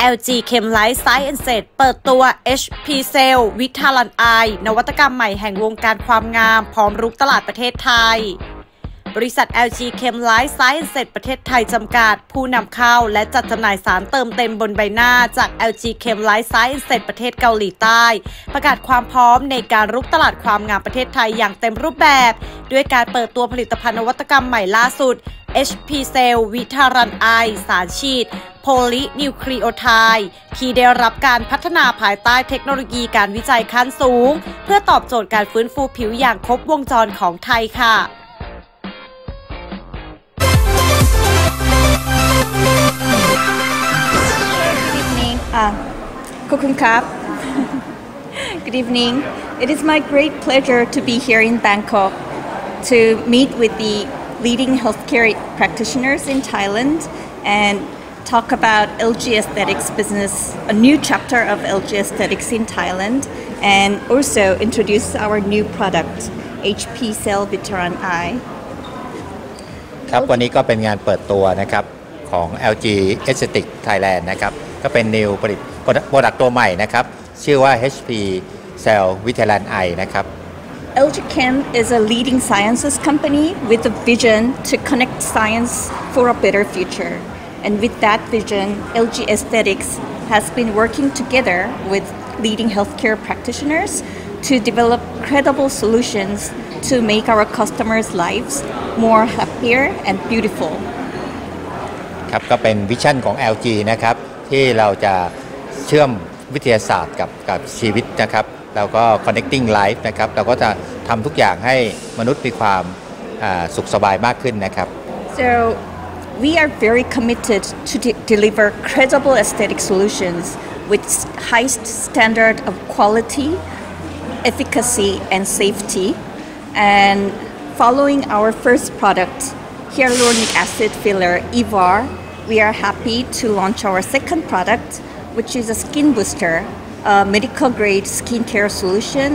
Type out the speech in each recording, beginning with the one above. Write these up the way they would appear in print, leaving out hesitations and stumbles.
LG Chem Life Sciences เปิดตัว HP Cell Vitalan Eye นวัตกรรมใหม่แห่งวงการความงามพร้อมรุกตลาดประเทศไทยบริษัท LG Chem Life Sciences ประเทศไทยจำกัดผู้นำเข้าและจัดจำหน่ายสารเติมเต็มบนใบหน้าจาก LG Chem Life Sciences ประเทศเกาหลีใต้ประกาศความพร้อมในการรุกตลาดความงามประเทศไทยอย่างเต็มรูปแบบด้วยการเปิดตัวผลิตภัณฑ์นวัตกรรมใหม่ล่าสุด HP Cell Vitalan Eye สารฉีดโพลีนิวคลีโอไทด์ที่ได้รับการพัฒนาภายใต้เทคโนโลยีการวิจัยขั้นสูงเพื่อตอบโจทย์การฟื้นฟูผิวอย่างครบวงจรของไทยค่ะ Kokunkap. Good evening. It is my great pleasure to be here in Bangkok to meet with the leading healthcare practitioners in Thailand and talk about LG Aesthetics business, a new chapter of LG Aesthetics in Thailand, and also introduce our new product, HP Cell Vitalan Eye. ครับวันนี้ก็เป็นงานเปิดตัวนะครับของ LG Aesthetics Thailand นะครับก็เป็น new ผลิต product ตัวใหม่นะครับชื่อว่า HP Cell Vitalan Eye นะครับ LG Chem is a leading sciences company with a vision to connect science for a better future. And with that vision, LG Aesthetics has been working together with leading healthcare practitioners to develop credible solutions to make our customers' lives more happier and beautiful. ครับก็เป็นวิชั่นของ LG นะครับที่เราจะเชื่อมวิทยาศาสตร์กับชีวิตนะครับแล้วก็ connecting life นะครับเราก็จะทำทุกอย่างให้มนุษย์มีความสุขสบายมากขึ้นนะครับ So we are very committed to deliver credible aesthetic solutions with highest standard of quality, efficacy, and safety. And following our first product, hyaluronic acid filler EVAR, we are happy to launch our second product, which is a skin booster, a medical grade skincare solution,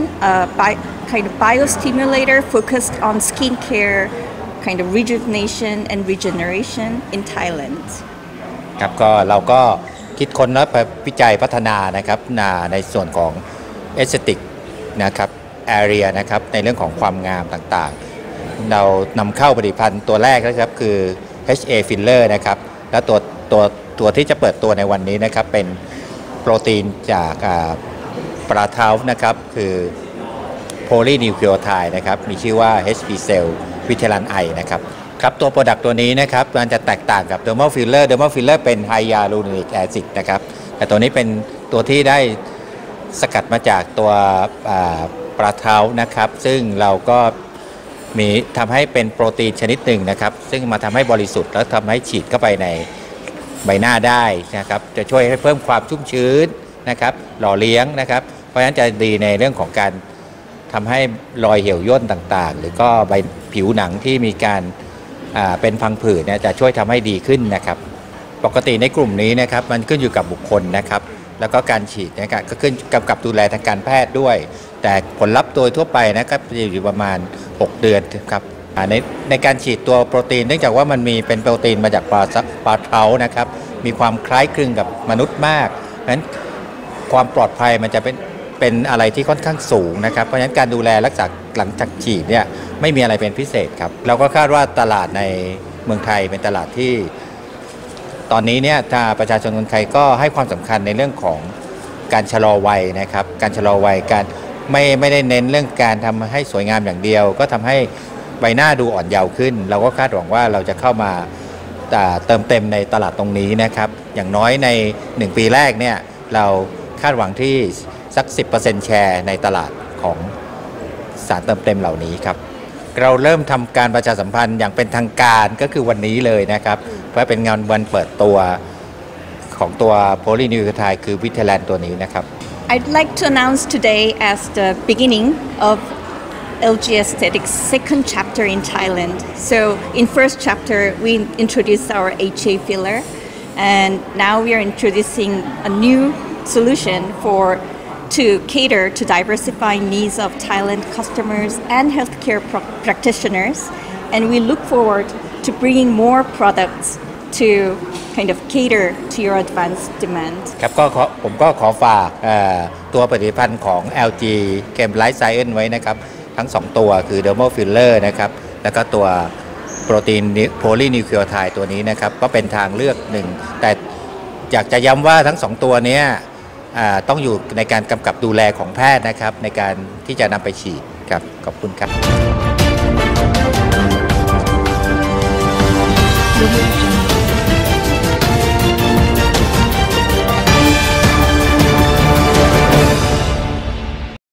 kind of biostimulator focused on skincare, kind of rejuvenation and regeneration in Thailand. ครับก็เราก็คิดค้นและวิจัยพัฒนานะครับในส่วนของ aesthetic นะครับ area นะครับในเรื่องของความงามต่างๆเรานำเข้าผลิตภัณฑ์ตัวแรกนะครับคือ HA filler นะครับและตัวที่จะเปิดตัวในวันนี้นะครับเป็นโปรตีนจากปลาเท้านะครับคือโพลีนิวคลีโอไทด์นะครับมีชื่อว่า HP Cell Vitalan Eye นะครับครับตัวโปรดักต์ตัวนี้นะครับมันจะแตกต่างกับ Dermal Filler Dermal Filler เป็น Hyaluronic Acid นะครับแต่ตัวนี้เป็นตัวที่ได้สกัดมาจากตัวปลาเท้านะครับซึ่งเราก็มีทำให้เป็นโปรตีนชนิดหนึ่งนะครับซึ่งมาทำให้บริสุทธิ์แล้วทำให้ฉีดเข้าไปในใบหน้าได้นะครับจะช่วยให้เพิ่มความชุ่มชื้นนะครับหล่อเลี้ยงนะครับเพราะฉะนั้นจะดีในเรื่องของการทำให้รอยเหี่ยวย่นต่างๆหรือก็ใบผิวหนังที่มีการเป็นพังผืดเนี่ยจะช่วยทำให้ดีขึ้นนะครับปกติในกลุ่มนี้นะครับมันขึ้นอยู่กับบุคคลนะครับแล้วก็การฉีดนะครับก็ขึ้นกับดูแลทางการแพทย์ด้วยแต่ผลลัพธ์โดยทั่วไปนะครับจะอยู่ประมาณ6 เดือนครับในการฉีดตัวโปรตีนเนื่องจากว่ามันมีเป็นโปรตีนมาจากปลาเท้านะครับมีความคล้ายคลึงกับมนุษย์มากเพราะฉะนั้นความปลอดภัยมันจะเป็นอะไรที่ค่อนข้างสูงนะครับเพราะฉะนั้นการดูแลรักษาหลังจากฉีดเนี่ยไม่มีอะไรเป็นพิเศษครับเราก็คาดว่าตลาดในเมืองไทยเป็นตลาดที่ตอนนี้เนี่ยถ้าประชาชนคนไทยก็ให้ความสำคัญในเรื่องของการชะลอวัยนะครับการชะลอวัยการไม่ได้เน้นเรื่องการทำให้สวยงามอย่างเดียวก็ทำให้ใบหน้าดูอ่อนเยาว์ขึ้นเราก็คาดหวังว่าเราจะเข้ามาเติมเต็มในตลาดตรงนี้นะครับอย่างน้อยใน1 ปีแรกเนี่ยเราคาดหวังที่สัก 10% แชร์ในตลาดของสารเติมเต็มเหล่านี้ครับเราเริ่มทำการประชาสัมพันธ์อย่างเป็นทางการก็คือวันนี้เลยนะครับเพราะเป็นงานวันเปิดตัวของตัวโพลีนิวคลีโอไทด์คือวิทแลนตัวนี้นะครับ I'd like to announce today as the beginning of LG Aesthetics second chapter in Thailand. So in first chapter we introduced our HA filler and now we are introducing a new solution to cater to diversifying needs of Thailand customers and healthcare practitioners and we look forward to bringing more products to kind of cater to your advanced demand. ครับก็ผมก็ขอฝากตัวผลิตภัณฑ์ของ LG Chem Life Science ไว้นะครับทั้ง 2 ตัวคือ Dermal Filler นะครับแล้วก็ตัวโปรตีนโพลีนิวคลีโอไทด์ตัวนี้นะครับก็เป็นทางเลือกหนึ่งแต่อยากจะย้ำว่าทั้ง 2 ตัวนี้ต้องอยู่ในการกำกับดูแลของแพทย์นะครับในการที่จะนำไปฉีดครับขอบคุณครับ